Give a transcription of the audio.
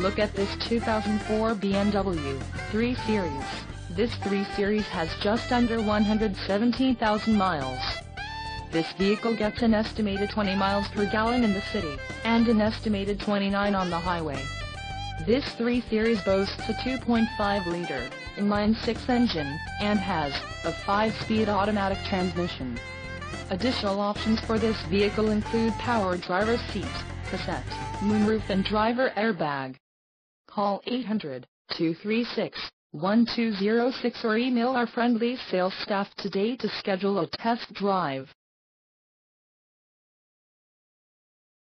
Look at this 2004 BMW 3 Series. This 3 Series has just under 117,000 miles. This vehicle gets an estimated 20 miles per gallon in the city, and an estimated 29 on the highway. This 3 Series boasts a 2.5-liter inline-six engine, and has a 5-speed automatic transmission. Additional options for this vehicle include power driver's seat, cassette, moonroof and driver airbag. Call 800-236-1206 or email our friendly sales staff today to schedule a test drive.